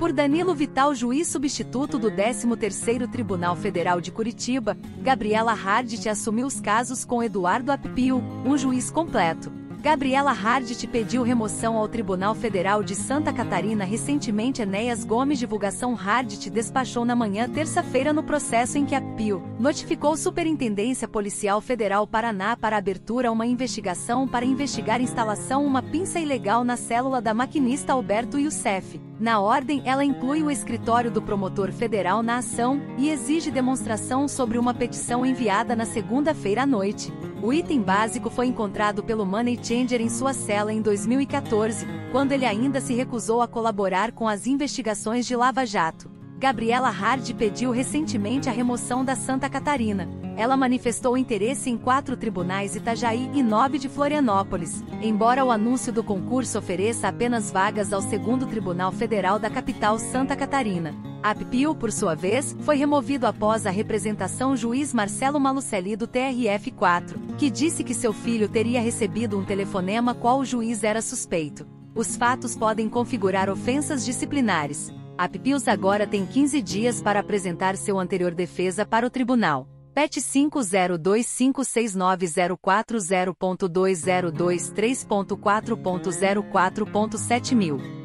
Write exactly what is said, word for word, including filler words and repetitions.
Por Danilo Vital, juiz substituto do décimo terceiro Tribunal Federal de Curitiba, Gabriela Hardit assumiu os casos com Eduardo Apipio, um juiz completo. Gabriela Hardit pediu remoção ao Tribunal Federal de Santa Catarina recentemente. Enéas Gomes. Divulgação. Hardit despachou na manhã terça-feira no processo em que Apipio notificou Superintendência Policial Federal Paraná para abertura uma investigação para investigar instalação uma pinça ilegal na célula da maquinista Alberto Youssef. Na ordem, ela inclui o escritório do promotor federal na ação e exige demonstração sobre uma petição enviada na segunda-feira à noite. O item básico foi encontrado pelo Money Changer em sua cela em dois mil e quatorze, quando ele ainda se recusou a colaborar com as investigações de Lava Jato. Gabriela Hardit pediu recentemente a remoção da Santa Catarina. Ela manifestou interesse em quatro tribunais Itajaí e nove de Florianópolis, embora o anúncio do concurso ofereça apenas vagas ao segundo Tribunal Federal da capital Santa Catarina. Apipio, por sua vez, foi removido após a representação juiz Marcelo Malucelli do T R F quatro, que disse que seu filho teria recebido um telefonema qual o juiz era suspeito. Os fatos podem configurar ofensas disciplinares. Apipio agora tem quinze dias para apresentar seu anterior defesa para o tribunal. P E T cinco zero dois cinco seis nove zero quatro zero ponto dois zero dois três ponto quatro ponto zero quatro ponto sete mil.